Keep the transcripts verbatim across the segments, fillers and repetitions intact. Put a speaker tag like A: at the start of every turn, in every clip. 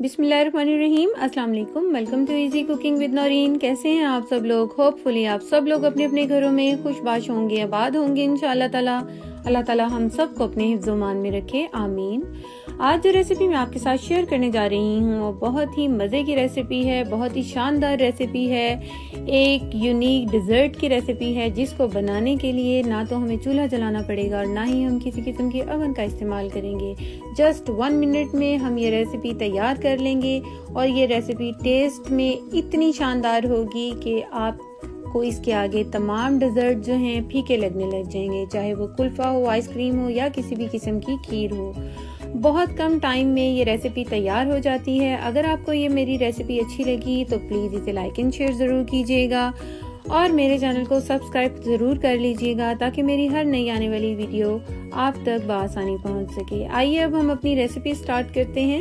A: बिस्मिल्लाहिर्रहमानिर्रहीम। अस्सलाम वालेकुम। Welcome to easy cooking with Naureen. कैसे हैं आप सब लोग? होपफुली आप सब लोग अपने अपने घरों में खुशबाश होंगे, आबाद होंगे इंशाअल्लाह ताला। अल्लाह ताला हम सबको अपने हिफ्ज़-ओ-मान में रखे, आमीन। आज जो रेसिपी मैं आपके साथ शेयर करने जा रही हूँ वो बहुत ही मज़े की रेसिपी है, बहुत ही शानदार रेसिपी है। एक यूनिक डिज़र्ट की रेसिपी है जिसको बनाने के लिए ना तो हमें चूल्हा जलाना पड़ेगा और ना ही हम किसी किस्म के ओवन का इस्तेमाल करेंगे। जस्ट वन मिनट में हम ये रेसिपी तैयार कर लेंगे और ये रेसिपी टेस्ट में इतनी शानदार होगी कि आप को इसके आगे तमाम डेजर्ट जो हैं फीके लगने लग जाएंगे, चाहे वो कुल्फा हो, आइसक्रीम हो या किसी भी किस्म की खीर हो। बहुत कम टाइम में ये रेसिपी तैयार हो जाती है। अगर आपको ये मेरी रेसिपी अच्छी लगी तो प्लीज़ इसे लाइक एंड शेयर ज़रूर कीजिएगा और मेरे चैनल को सब्सक्राइब ज़रूर कर लीजिएगा ताकि मेरी हर नई आने वाली वीडियो आप तक बआसानी पहुंच सके। आइए अब हम अपनी रेसिपी स्टार्ट करते हैं।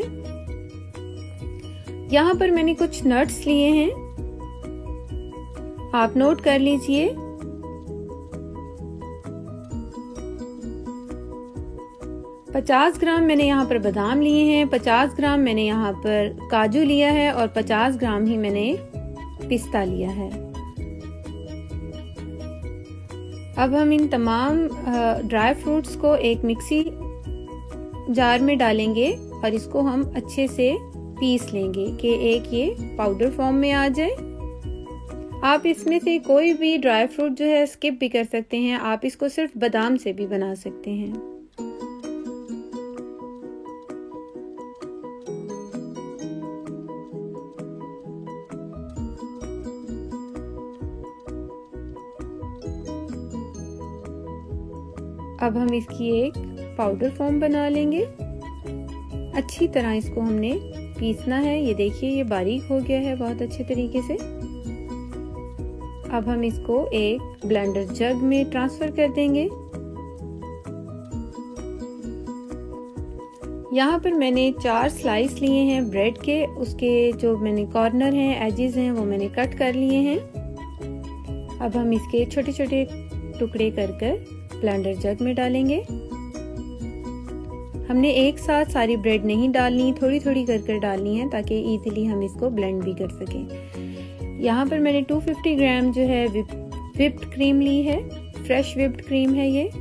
A: यहाँ पर मैंने कुछ नट्स लिए हैं, आप नोट कर लीजिए। पचास ग्राम मैंने यहाँ पर बादाम लिए हैं, पचास ग्राम मैंने यहाँ पर काजू लिया है और पचास ग्राम ही मैंने पिस्ता लिया है। अब हम इन तमाम ड्राई फ्रूट्स को एक मिक्सी जार में डालेंगे और इसको हम अच्छे से पीस लेंगे कि एक ये पाउडर फॉर्म में आ जाए। आप इसमें से कोई भी ड्राई फ्रूट जो है स्किप भी कर सकते हैं, आप इसको सिर्फ बादाम से भी बना सकते हैं। अब हम इसकी एक पाउडर फॉर्म बना लेंगे। अच्छी तरह इसको हमने पीसना है। ये देखिए ये बारीक हो गया है बहुत अच्छे तरीके से। अब हम इसको एक ब्लेंडर जग में ट्रांसफर कर देंगे। यहाँ पर मैंने चार स्लाइस लिए हैं ब्रेड के, उसके जो मैंने कॉर्नर हैं, एजेस हैं, वो मैंने कट कर लिए हैं। अब हम इसके छोटे छोटे टुकड़े कर कर ब्लेंडर जग में डालेंगे। हमने एक साथ सारी ब्रेड नहीं डालनी, थोड़ी थोड़ी कर कर डालनी है ताकि इजीली हम इसको ब्लेंड भी कर सकें। यहाँ पर मैंने दो सौ पचास ग्राम जो है व्हिप्ड क्रीम ली है, फ्रेश व्हिप्ड क्रीम है ये।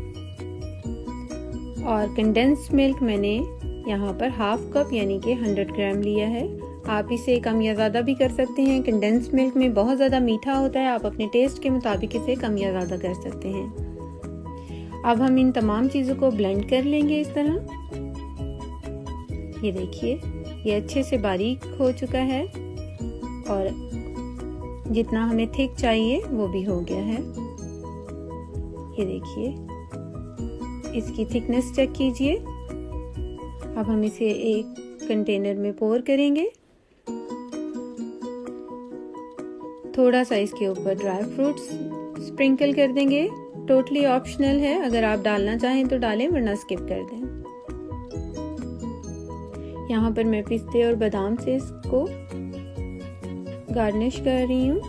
A: और कंडेंस्ड मिल्क मैंने यहाँ पर हाफ कप यानी कि सौ ग्राम लिया है। आप इसे कम या ज़्यादा भी कर सकते हैं। कंडेंस्ड मिल्क में बहुत ज़्यादा मीठा होता है, आप अपने टेस्ट के मुताबिक इसे कम या ज़्यादा कर सकते हैं। अब हम इन तमाम चीज़ों को ब्लेंड कर लेंगे इस तरह। ये देखिए ये अच्छे से बारीक हो चुका है और जितना हमें थिक चाहिए वो भी हो गया है। ये देखिए इसकी थिकनेस चेक कीजिए। अब हम इसे एक कंटेनर में पोर करेंगे। थोड़ा सा इसके ऊपर ड्राई फ्रूट्स स्प्रिंकल कर देंगे। टोटली ऑप्शनल है, अगर आप डालना चाहें तो डालें वरना स्किप कर दें। यहाँ पर मैं पिस्ते और बादाम से इसको गार्निश कर रही हूँ।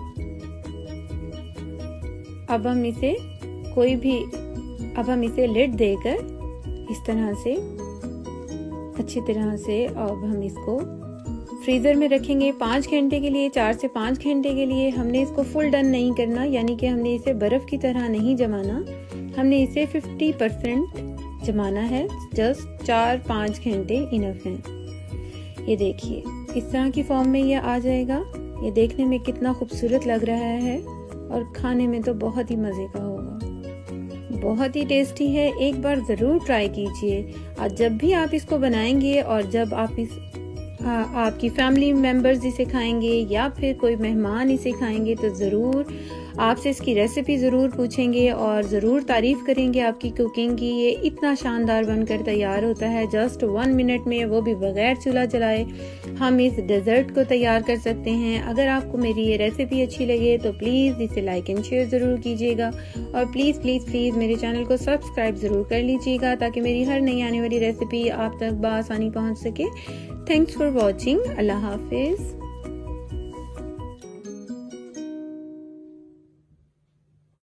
A: अब हम इसे कोई भी अब हम इसे लिड देकर इस तरह से अच्छी तरह से अब हम इसको फ्रीजर में रखेंगे पाँच घंटे के लिए। चार से पाँच घंटे के लिए हमने इसको फुल डन नहीं करना, यानी कि हमने इसे बर्फ की तरह नहीं जमाना, हमने इसे पचास परसेंट जमाना है। जस्ट चार पाँच घंटे इनफ हैं। ये देखिए इस तरह की फॉर्म में ये आ जाएगा। ये देखने में कितना खूबसूरत लग रहा है और खाने में तो बहुत ही मज़े का होगा, बहुत ही टेस्टी है। एक बार ज़रूर ट्राई कीजिए। आज जब भी आप इसको बनाएंगे और जब आप इस आ, आपकी फैमिली मेंबर्स इसे खाएंगे या फिर कोई मेहमान इसे खाएंगे तो ज़रूर आपसे इसकी रेसिपी ज़रूर पूछेंगे और ज़रूर तारीफ़ करेंगे आपकी कुकिंग की। ये इतना शानदार बनकर तैयार होता है जस्ट वन मिनट में, वो भी बगैर चूल्हा जलाए हम इस डेजर्ट को तैयार कर सकते हैं। अगर आपको मेरी ये रेसिपी अच्छी लगे तो प्लीज़ इसे लाइक एंड शेयर ज़रूर कीजिएगा और प्लीज़ प्लीज़ प्लीज़ मेरे चैनल को सब्सक्राइब ज़रूर कर लीजिएगा ताकि मेरी हर नई आने वाली रेसिपी आप तक बआसानी पहुँच सके। Thanks for watching. अल्लाह हाफिज़।